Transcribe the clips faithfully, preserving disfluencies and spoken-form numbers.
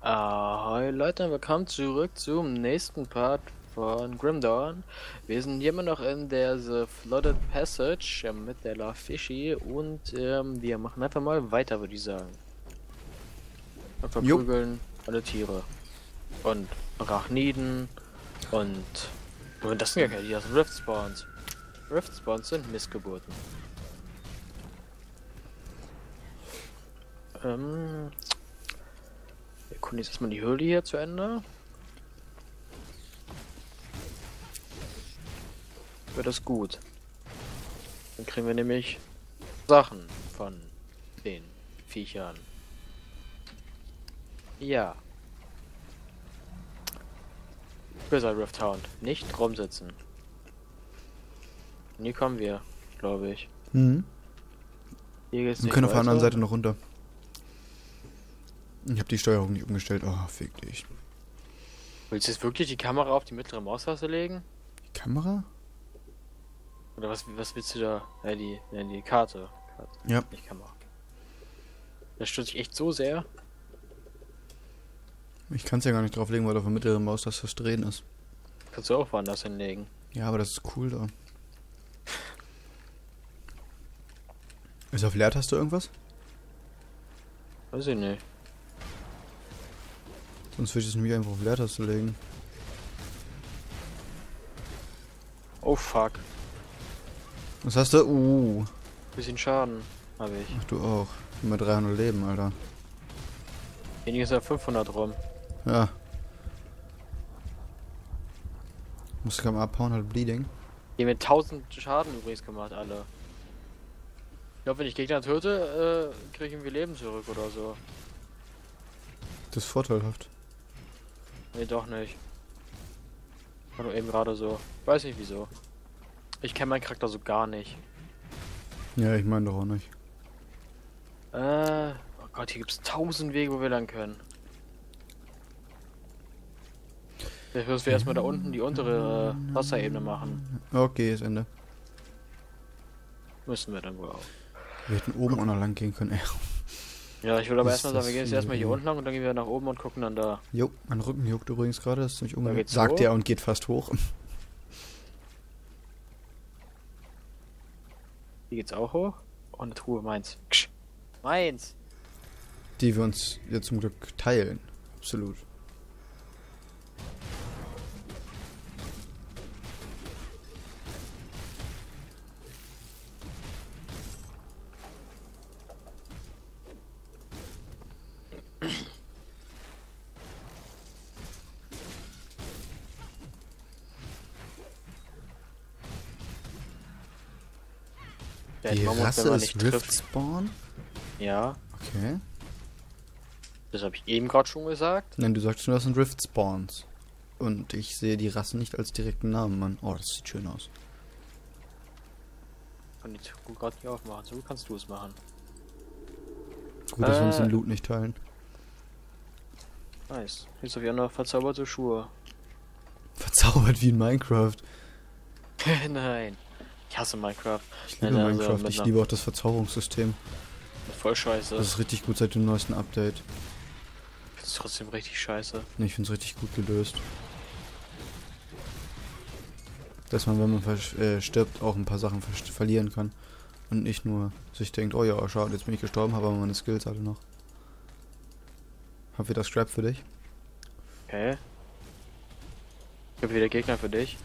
Ahoi Leute, willkommen zurück zum nächsten Part von Grim Dawn. Wir sind hier immer noch in der The Flooded Passage äh, mit der La Fishy und ähm, wir machen einfach mal weiter, würde ich sagen. Wir verprügeln alle Tiere. Und Arachniden und... und das sind ja keine, das sind Rift Spawns. Rift Spawns sind Missgeburten. Ähm... Wir gucken jetzt erstmal die Höhle hier zu Ende. Wird das gut. Dann kriegen wir nämlich Sachen von den Viechern. Ja. Böser Rift Hound. Nicht rumsitzen. Und hier kommen wir, glaube ich. Mhm. Hier geht's Wir nicht können auf der weiter. anderen Seite noch runter. Ich habe die Steuerung nicht umgestellt. Oh, fick dich. Willst du jetzt wirklich die Kamera auf die mittlere Maustaste legen? Die Kamera? Oder was, was willst du da? Ja, die, ja, die Karte. Karte. Ja. Nicht Kamera. Das stört sich echt so sehr. Ich kann es ja gar nicht drauflegen, weil auf der mittleren Maus das das Drehen ist. Kannst du auch woanders hinlegen. Ja, aber das ist cool da. Ist auf Leertaste irgendwas? Weiß ich nicht. Sonst würde ich es nämlich einfach auf Leertaste legen. Oh fuck. Was hast du? Uh. Bisschen Schaden habe ich. Ach, du auch. Immer dreihundert Leben, Alter. Weniger ist ja fünfhundert rum. Ja. Musst du am abhauen, halt Bleeding. Die haben mir tausend Schaden übrigens gemacht, alle. Ich glaube, wenn ich Gegner töte, äh, kriege ich irgendwie Leben zurück oder so. Das ist vorteilhaft. Nee, doch nicht. War nur eben gerade so. Weiß nicht wieso. Ich kenne meinen Charakter so gar nicht. Ja, ich meine doch auch nicht. Äh, oh Gott, hier gibt es tausend Wege, wo wir lang können. Vielleicht müssen wir erstmal da unten die untere äh, Wasserebene machen. Okay, ist Ende. Müssen wir dann wohl auch. Wir hätten oben auch noch lang gehen können, ey. Ja, ich würde aber Was erstmal ist sagen, wir das gehen jetzt für erstmal hier ein- unten lang und dann gehen wir nach oben und gucken dann da. Jo, mein Rücken juckt übrigens gerade, das ist ziemlich ungenehm. geht's Sagt hoch? er und geht fast hoch. Hier geht's auch hoch. Oh, eine Truhe, meins. Ksch. Meins! Die wir uns ja zum Glück teilen. Absolut. Ja, Die Mammut, wenn Rasse man ist nicht Rift trifft. Spawn? Ja, Okay. das habe ich eben gerade schon gesagt. Nein, du sagst nur, das sind Rift Spawns. Und ich sehe die Rasse nicht als direkten Namen, Mann. Oh, das sieht schön aus. Kann die Truhe gerade nicht aufmachen. So kannst du es machen. Gut, dass wir uns Äh. den Loot nicht teilen. Nice. Jetzt habe ich auch noch verzauberte Schuhe. Verzaubert wie in Minecraft. Nein. Ich hasse Minecraft. Ich liebe Nein, also Minecraft. mit Ich einer- liebe auch das Verzauberungssystem. Voll scheiße. Das ist richtig gut seit dem neuesten Update. Ich find's trotzdem richtig scheiße. Nee, ich finde es richtig gut gelöst. Dass man, wenn man ver- äh, stirbt, auch ein paar Sachen ver verlieren kann. Und nicht nur sich denkt, oh ja, schade, jetzt bin ich gestorben, habe aber meine Skills alle noch. Hab wieder Scrap für dich. Okay. Ich habe wieder Gegner für dich.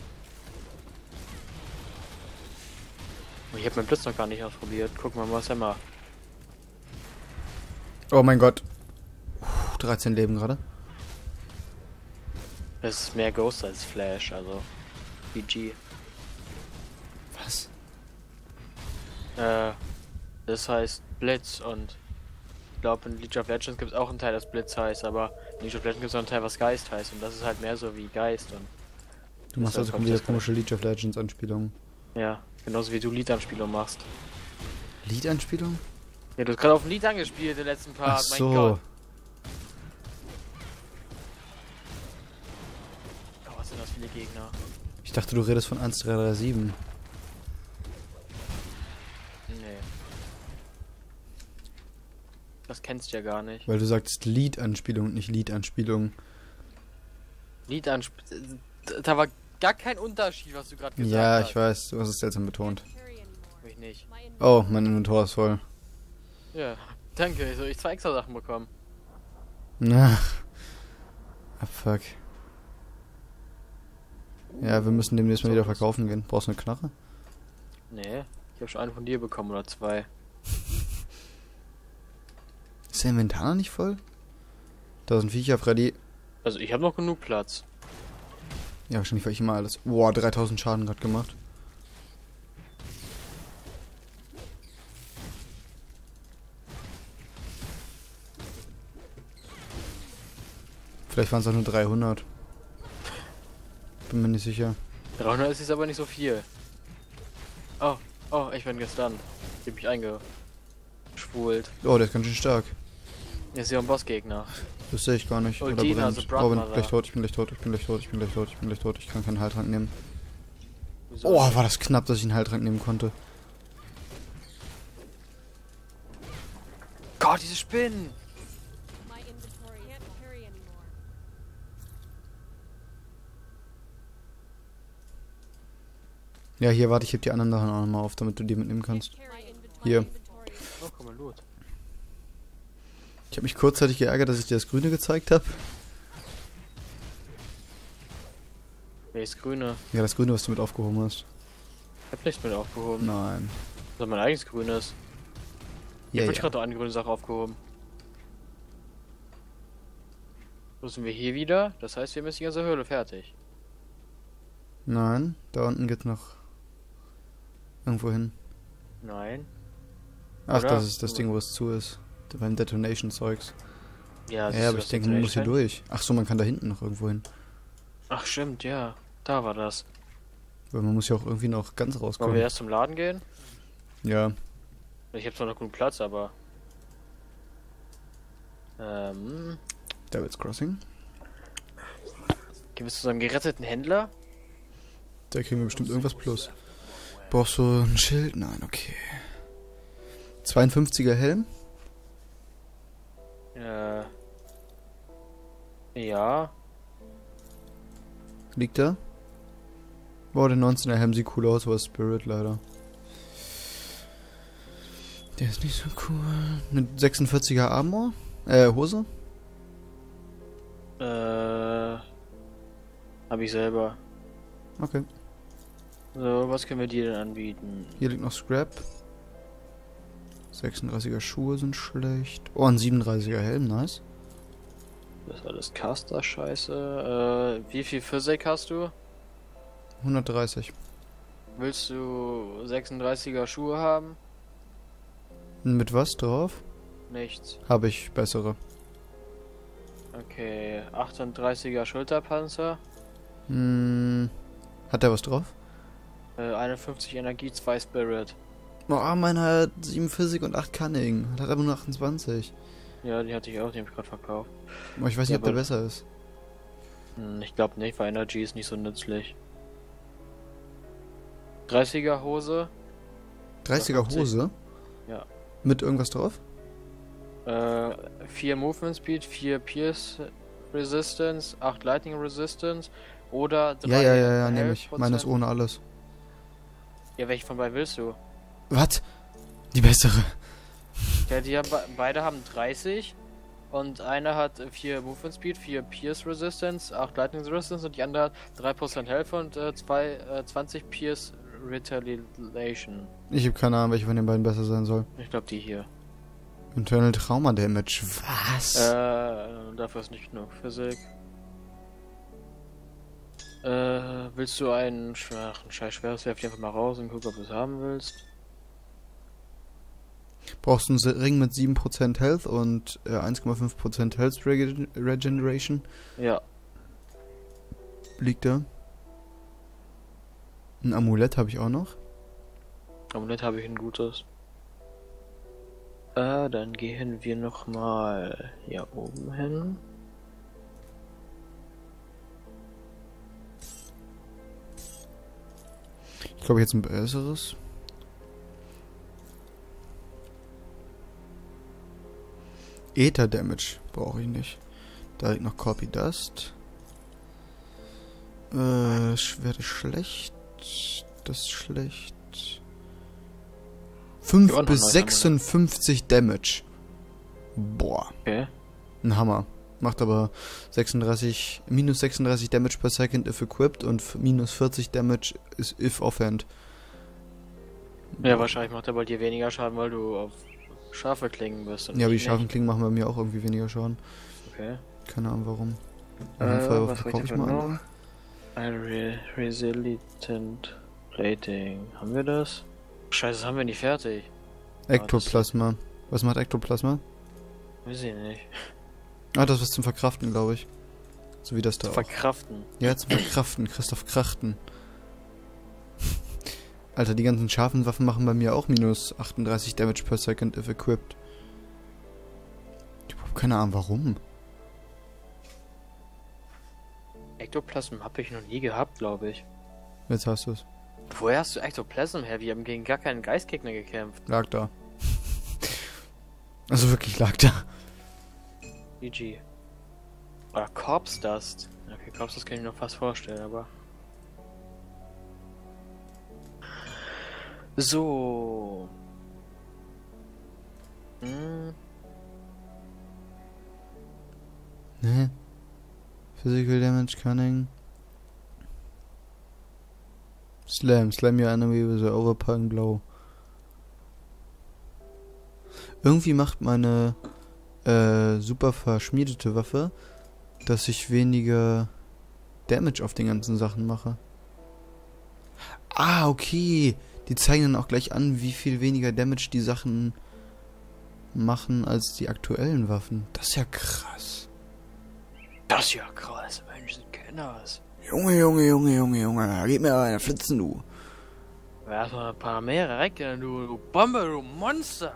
Ich habe meinen Blitz noch gar nicht ausprobiert. Guck mal, was er macht. Oh mein Gott. Puh, dreizehn Leben gerade. Das ist mehr Ghost als Flash, also B G. Was? Äh, das heißt Blitz und ich glaube in League of Legends gibt es auch einen Teil, das Blitz heißt, aber in League of Legends gibt es auch einen Teil, was Geist heißt und das ist halt mehr so wie Geist und Du machst Deshalb also kommt komplett das komische League of Legends Anspielungen. ja, genauso wie du Liedanspielung machst. Lied-Anspielung? Ja, du hast gerade auf ein Lied angespielt, den letzten Part, Ach mein so. Gott. Oh, was sind das viele Gegner? Ich dachte, du redest von eins drei drei sieben. Nee. Das kennst ja gar nicht. Weil du sagst Lied-Anspielung und nicht Lied-Anspielung. Lied-Anspielung. Da war gar kein Unterschied, was du gerade gesagt Ja, hast. ich weiß, du hast es seltsam betont. Ich nicht. Oh, mein Inventar ist voll. Ja, danke. Soll ich zwei extra Sachen bekommen? Na. Ah, fuck. Ja, wir müssen demnächst mal wieder verkaufen gehen. Brauchst du eine Knarre? Nee, ich habe schon einen von dir bekommen oder zwei. Ist der Inventar noch nicht voll? Da sind Viecher, Freddy. Also ich habe noch genug Platz. Ja, wahrscheinlich war ich immer alles. Boah, dreitausend Schaden gerade gemacht. Vielleicht waren es auch nur dreihundert. Bin mir nicht sicher. dreihundert ist jetzt aber nicht so viel. Oh, oh, ich bin gestern. Ich hab mich eingeschwult. Oh, der ist ganz schön stark. Jetzt ist ja ein Bossgegner. Das sehe ich gar nicht. Oder Ultina, brennt. also Oh, bin Brotmother. gleich tot, ich bin gleich tot, ich bin gleich tot, ich bin gleich tot, ich bin gleich tot. Ich kann keinen Heiltrank nehmen. Wieso? Oh, war das knapp, dass ich einen Heiltrank nehmen konnte. Gott, diese Spinnen! My inventory can't carry anymore. Ja, hier, warte, ich heb die anderen Sachen auch nochmal auf, damit du die mitnehmen kannst. Can't carry inventory. Hier. Inventory. Oh, guck mal, Loot. Ich habe mich kurzzeitig geärgert, dass ich dir das Grüne gezeigt habe. Welches Grüne? Ja, das Grüne, was du mit aufgehoben hast. Ich hab nichts mit aufgehoben. Nein. Das ist mein eigenes Grünes. Ja, ich hab ja. gerade noch eine grüne Sache aufgehoben. So sind wir hier wieder. Das heißt, wir müssen die ganze Höhle fertig. Nein, da unten geht's noch irgendwo hin. Nein. Ach, Oder? das ist das Ding, wo es zu ist. Beim Detonation-Zeugs. Ja, Ja, aber ich denke, man muss hier durch. Ach so, man kann da hinten noch irgendwo hin. Ach stimmt, ja. Da war das. Weil man muss ja auch irgendwie noch ganz Wollen wir rauskommen. erst zum Laden gehen? Ja. Ich habe zwar noch genug Platz, aber... Ähm... Devil's Crossing. Gehen wir zu so einem geretteten Händler? Da kriegen wir bestimmt irgendwas plus. Brauchst du ein Schild? Nein, okay. zweiundfünfziger Helm? Äh... Ja. Liegt da? Boah, der neunzehner Helm sieht cool aus, aber ist Spirit leider. Der ist nicht so cool. Eine sechsundvierziger Armor? Äh, Hose? Äh... Hab ich selber. Okay. So, was können wir dir denn anbieten? Hier liegt noch Scrap. sechsunddreißiger Schuhe sind schlecht. Oh, ein siebenunddreißiger Helm, nice. Das ist alles Caster-Scheiße. Äh, wie viel Physik hast du? hundertdreißig. Willst du sechsunddreißiger Schuhe haben? Mit was drauf? Nichts. Habe ich bessere. Okay, achtunddreißiger Schulterpanzer. Hm, hat der was drauf? Äh, einundfünfzig Energie, zwei Spirit. Oh, meiner hat sieben Physik und acht Cunning. Hat aber nur achtundzwanzig. Ja, die hatte ich auch, die hab ich gerade verkauft. Aber ich weiß nicht, Ja, ob der aber- besser ist. Hm, ich glaube nicht, weil Energy ist nicht so nützlich. dreißiger Hose. dreißiger fünfzig. Hose? Ja. Mit irgendwas drauf? Äh, vier Movement Speed, vier Pierce Resistance, acht Lightning Resistance oder Ja, ja, ja, ja, nehme Health ich. Meine ist Prozent. ohne alles. Ja, welche von beiden willst du? Was? Die bessere. Ja, die haben, be- beide haben dreißig und einer hat vier Movement Speed, vier Pierce Resistance, acht Lightning Resistance und die andere hat drei Prozent Health und äh, zwei, äh, zwanzig Pierce Retaliation. Ich habe keine Ahnung, welche von den beiden besser sein soll. Ich glaube die hier. Internal Trauma Damage. Was? Äh, dafür ist nicht genug Physik. Äh, willst du einen, sch- ach, ein scheiß schweres, werf dich einfach mal raus und guck, ob du es haben willst. Brauchst du einen Ring mit sieben Prozent Health und äh, eins Komma fünf Prozent Health Rege Regeneration. Ja. Liegt da. Ein Amulett habe ich auch noch. Amulett habe ich ein gutes. Äh, dann gehen wir nochmal hier oben hin. Ich glaube jetzt ein besseres. Ether Damage brauche ich nicht. Direkt noch Copy Dust. Äh, Schwert ist schlecht. Das ist schlecht. fünf Ja, bis noch sechsundfünfzig Damage. Boah. Okay. Ein Hammer. Macht aber sechsunddreißig, minus sechsunddreißig Damage per Second if equipped und f- minus vierzig Damage ist if offhand. Ja, wahrscheinlich macht er bald dir weniger Schaden, weil du auf scharfe Klingen bist. und Ja, aber die ich scharfen nicht. Klingen machen bei mir auch irgendwie weniger Schaden. Okay. Keine Ahnung warum. Äh, Äh, Feuerwaffe was kaufe wollte ich ich mal noch? an. Ein Re Resilient Rating. Haben wir das? Scheiße, das haben wir nicht fertig. Ektoplasma. Was macht Ektoplasma? Weiß ich nicht. Ah, das ist was zum Verkraften, glaube ich. So wie das da auch. Verkraften. Ja, zum Verkraften. Christoph Krachten. Alter, die ganzen scharfen Waffen machen bei mir auch minus achtunddreißig Damage per Second if equipped. Ich hab keine Ahnung, warum. Ektoplasm habe ich noch nie gehabt, glaube ich. Jetzt hast du es. Woher hast du Ektoplasm her? Wir haben gegen gar keinen Geistgegner gekämpft. Lag da. Also wirklich lag da. G G. Oder Corpse Dust. Okay, Corpse Dust kann ich mir noch fast vorstellen, aber... So. Hm. Ne? Physical Damage, Cunning. Slam. Slam your enemy with a overpowering blow. Irgendwie macht meine äh, super verschmiedete Waffe, dass ich weniger Damage auf den ganzen Sachen mache. Ah, okay. Die zeigen dann auch gleich an, wie viel weniger Damage die Sachen machen als die aktuellen Waffen. Das ist ja krass. Das ist ja krass. Mensch, sind Kenners. Junge, Junge, Junge, Junge, Junge. Gib mir eine Flitzen, du. Erstmal ein paar mehr recken, du, du Bombe, du Monster.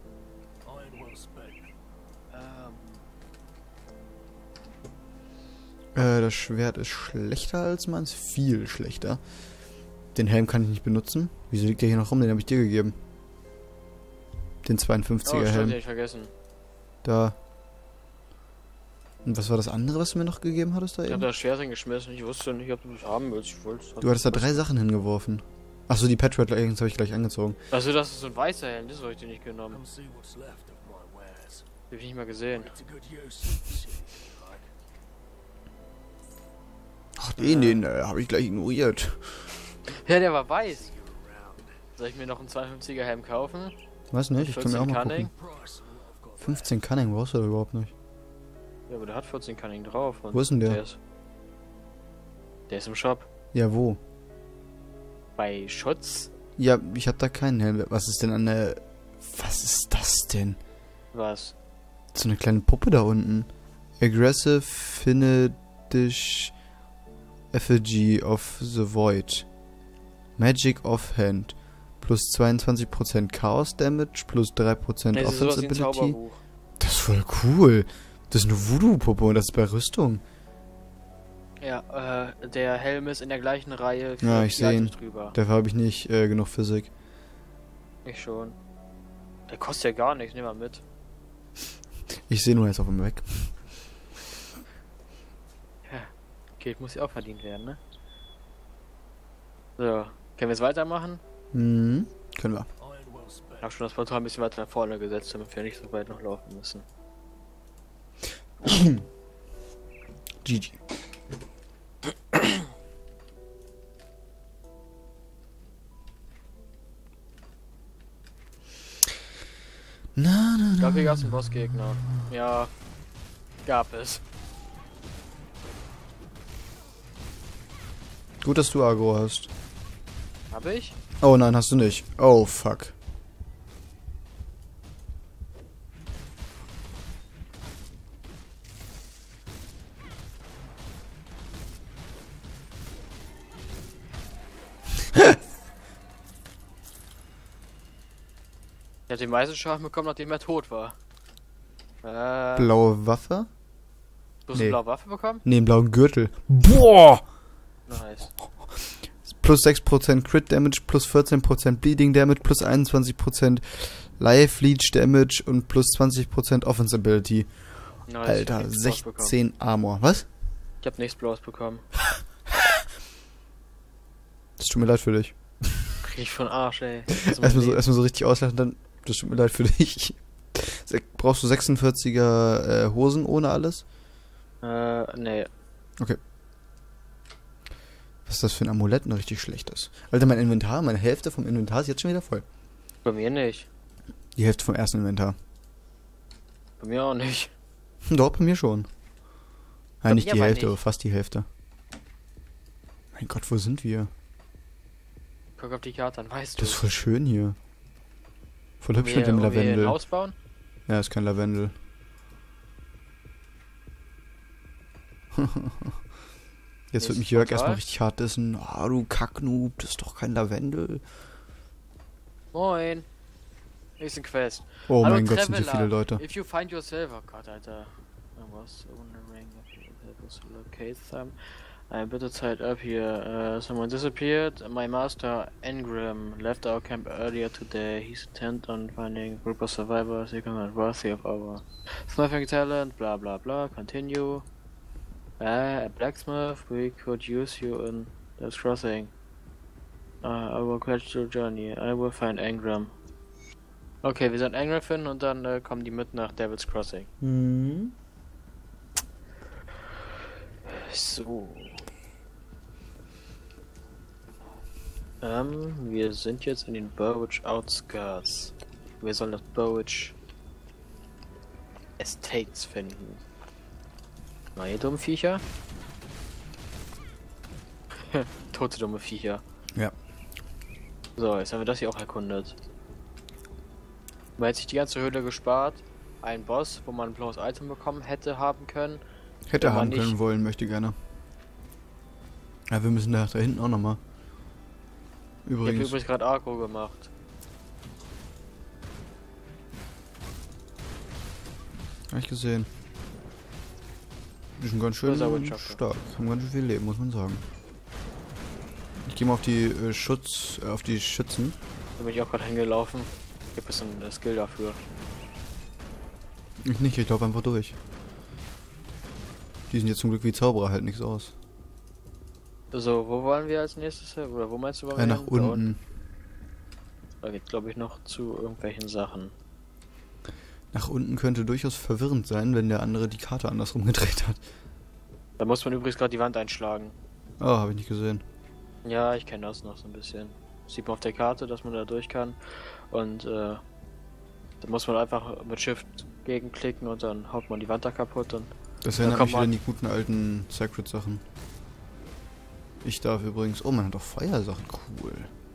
Ähm. Äh, das Schwert ist schlechter als meins. Viel schlechter. Den Helm kann ich nicht benutzen. Wieso liegt der hier noch rum? Den habe ich dir gegeben. Den Oh, zweiundfünfziger stimmt, Helm. den hab ich vergessen. Da. Und was war das andere, was du mir noch gegeben hattest da Ich hab eben? das Schwert hingeschmissen. Ich wusste nicht, ob du das haben willst. Ich wollte Du hattest da drei Sachen hingeworfen. Achso, die Patriot Leggings habe ich gleich angezogen. Also, das ist so ein weißer Helm. Das habe ich dir nicht genommen. Come see what's left of my wares. Den hab ich nicht mal gesehen. Put it to good use. See if you like. Ach, den, den äh, habe ich gleich ignoriert. Ja, der war weiß. See you around. Soll ich mir noch einen zweiundfünfziger Helm kaufen? Weiß nicht, ich kann mir auch vierzehn mal Cunning? gucken. Price of what I've got fünfzehn Cunning brauchst du da überhaupt nicht. Ja, aber der hat vierzehn Cunning drauf. und Wo ist denn der? Der ist, der ist im Shop. Ja, wo? Bei Schutz? Ja, ich habe da keinen Helm. Was ist denn an der... Was ist das denn? Was? So eine kleine Puppe da unten. Aggressive Finnish Effigy of the Void. Magic Offhand. Plus zweiundzwanzig Prozent Chaos Damage. Plus drei Prozent Das ist sowas Offense wie ein Ability. Zauberbuch. Das ist voll cool. Das ist eine Voodoo-Puppe und das ist bei Rüstung. Ja, äh, der Helm ist in der gleichen Reihe wie Ja, die ich sehe ihn. Items drüber. Dafür habe ich nicht äh, genug Physik. Ich schon. Der kostet ja gar nichts, nimm mal mit. Ich sehe nur jetzt auf einmal weg. Ja, Geld muss ja auch verdient werden, ne? So, können wir jetzt weitermachen? Mhm. Können wir. iron well spent. Ich habe schon das Portal ein bisschen weiter nach vorne gesetzt, damit wir nicht so weit noch laufen müssen. G G. Na, na, Ich na. glaube, hier gab es einen Bossgegner. Ja, gab es. Gut, dass du Agro hast. Hab ich? Oh nein, hast du nicht. Oh, fuck. Er hat den meisten Schaden bekommen, nachdem er tot war. Äh, Blaue Waffe? du hast nee. eine blaue Waffe bekommen? Ne, einen blauen Gürtel. Boah! Nice. Plus sechs Prozent Crit Damage, plus vierzehn Prozent Bleeding Damage, plus einundzwanzig Prozent Life, Leech Damage und plus zwanzig Prozent Offense Ability. Nice, Alter, ich hab nichts Blaues bekommen. sechzehn Armor. Was? Ich hab nichts Blaues bekommen. Das tut mir leid für dich. Krieg ich von Arsch, ey. Erstmal so, erstmal so richtig auslachen, dann, das tut mir leid für dich. Se- Brauchst du sechsundvierziger äh, Hosen ohne alles? Äh, nee. Was ist das für ein Amulett, ein richtig schlechtes? Alter, mein Inventar, meine Hälfte vom Inventar ist jetzt schon wieder voll. Bei mir nicht. Die Hälfte vom ersten Inventar. Bei mir auch nicht. Doch, bei mir schon. Bei Nein, nicht mir die aber Hälfte, nicht. aber fast die Hälfte. Mein Gott, wo sind wir? Guck auf die Karte, dann weißt du. Das ist voll schön hier. Voll hübsch wir, mit dem wo wir ein Lavendel. Haus bauen? Ja, ist kein Lavendel. Jetzt wird Ist mich Jörg total. erstmal richtig hart dissen. Ah, du Kacknoob, das ist doch kein Lavendel. Moin. Nächsten Quest. Oh Hallo, mein Gott, sind hier Traveler. viele Leute. If you find yourself, oh Gott, Alter. I was wondering if you could help us locate them. I better tied up here. Uh, someone disappeared. My master, Engram, left our camp earlier today. He's intent on finding a group of survivors who are worthy of our smithing talent. Blah blah blah. Continue. Uh, a blacksmith. We could use you in this crossing. Uh, I will catch your journey. I will find Engram. Okay, wir sollen Engram finden und dann äh, kommen die mit nach Devil's Crossing. Hm. So. Ähm, wir sind jetzt in den Burridge Outskirts. Wir sollen das Burridge Estates finden. Neue dumme Viecher. Tote dumme Viecher. Ja. So, jetzt haben wir das hier auch erkundet. Man hat sich die ganze Höhle gespart. Ein Boss, wo man ein blaues Item bekommen hätte haben können. Hätte Wenn man haben nicht- können wollen, möchte gerne. Ja, wir müssen da, da hinten auch nochmal. Ich habe Übrigens. übrigens gerade Agro gemacht. Hab ich gesehen. Die sind ganz schön Das ist aber ein Schocker. stark. Haben ganz schön viel Leben, muss man sagen. Ich gehe mal auf die äh, Schutz, äh, auf die Schützen. Da bin ich auch gerade hingelaufen. Ich hab ein bisschen äh, Skill dafür. Ich nicht, ich glaube einfach durch. Die sind jetzt zum Glück wie Zauberer, halt nichts aus. So, wo wollen wir als nächstes hin? Oder wo meinst du, wollen Äh, wir nach hin? Da unten. Da geht, glaube ich, noch zu irgendwelchen Sachen. Nach unten könnte durchaus verwirrend sein, wenn der andere die Karte andersrum gedreht hat. Da muss man übrigens gerade die Wand einschlagen. Oh, habe ich nicht gesehen. Ja, ich kenne das noch so ein bisschen. Sieht man auf der Karte, dass man da durch kann. Und äh, da muss man einfach mit Shift gegenklicken und dann haut man die Wand da kaputt. Und Das Da erinnert kommt mich wieder man- an die guten alten Sacred-Sachen. Ich darf übrigens... Oh, man hat doch Feuersachen. Cool.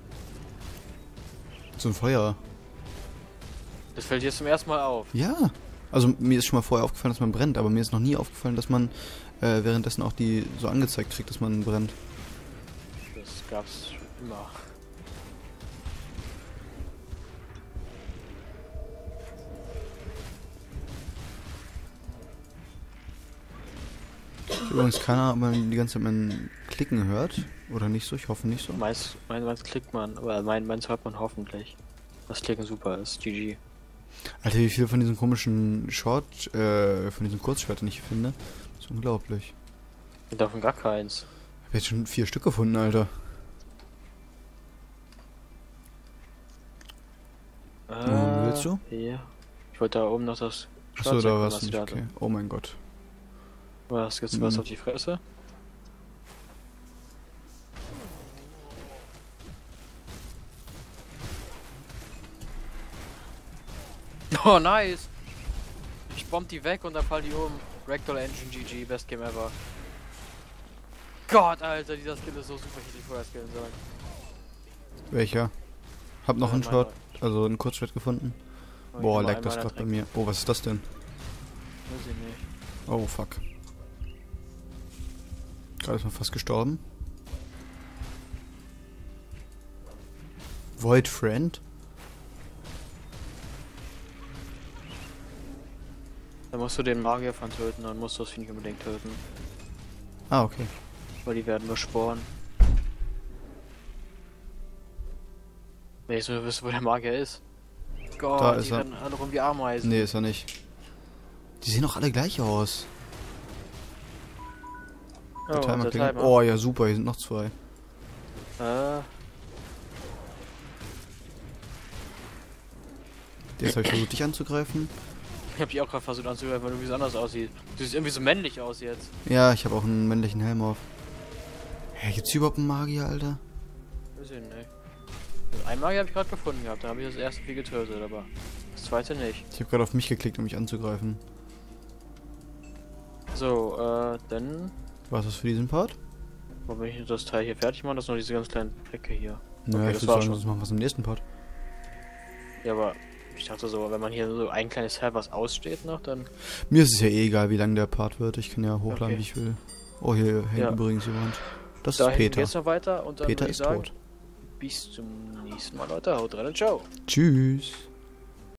So ein Feuer. das fällt dir zum ersten Mal auf. Ja. Also mir ist schon mal vorher aufgefallen, dass man brennt, aber mir ist noch nie aufgefallen, dass man äh, währenddessen auch die so angezeigt kriegt, dass man brennt. Das gab's schon immer. Ich hab übrigens keiner, ob man die ganze Zeit mein Klicken hört. Oder nicht so, ich hoffe nicht so. Meins, mein, meins klickt man, aber mein, meins hört man hoffentlich. Das Klicken super ist, G G. Alter, wie viel von diesen komischen Short, äh, von diesen Kurzschwertern ich finde. Das ist unglaublich. Wir dürfen gar keins. Ich hab jetzt schon vier Stück gefunden, Alter. Wo willst du? Hier. Ich wollte da oben noch das Achso, Schwarze da gucken, war's was nicht, die da okay. Oh mein Gott. Was, gibt's was Mhm. auf die Fresse? Oh, nice! Ich bomb die weg und dann fallen die um. Ragdoll Engine G G, best game ever. Gott, Alter, dieser Skill ist so super, ich hätte ihn vorher skillen sollen. Welcher? Hab noch Ja, einen mein Short, Gott. also einen Kurzschwert gefunden. Oh, ich Boah, nehme lag das einmal gerade bei Tränke. mir. Oh, was ist das denn? Weiß ich nicht. Oh, fuck. Gerade ist man fast gestorben. Void Friend? Dann musst du den Magier von töten, dann musst du das Vieh nicht unbedingt töten. Ah, okay. Weil die werden besporen. Wenn ich so wüsste, wo der Magier ist. Gott, Da die ist er. rennen alle rum wie Ameisen. Nee, ist er nicht. Die sehen doch alle gleich aus. Oh, Der Timer der klingelt. Timer. Oh ja, super, hier sind noch zwei. Äh, Jetzt habe ich versucht, dich anzugreifen. ich hab die auch gerade versucht anzugreifen, weil du irgendwie so anders aussieht. Du siehst irgendwie so männlich aus jetzt. Ja, ich habe auch einen männlichen Helm auf. Hä, gibt's hier überhaupt einen Magier, Alter? Weiß ich nicht. Also einen Magier habe ich gerade gefunden gehabt, da habe ich das erste viel getötet, aber das zweite nicht. Ich habe gerade auf mich geklickt, um mich anzugreifen. So, äh, dann War's das für diesen Part? wo bin ich das Teil hier fertig machen? Das ist noch diese ganz kleine Ecke hier. Naja, Okay, ich das würde war sagen, schon. das machen wir im nächsten Part. Ja, aber ich dachte so, wenn man hier so ein kleines Teil was aussteht noch, dann... Mir ist es ja eh egal, wie lang der Part wird. Ich kann ja hochladen, Okay. wie ich will. Oh, hier hängt Ja. übrigens jemand. Das Da ist Peter. geht's noch weiter und dann Peter würde ich ist sagen, tot. bis zum nächsten Mal, Leute. Haut rein und ciao. Tschüss.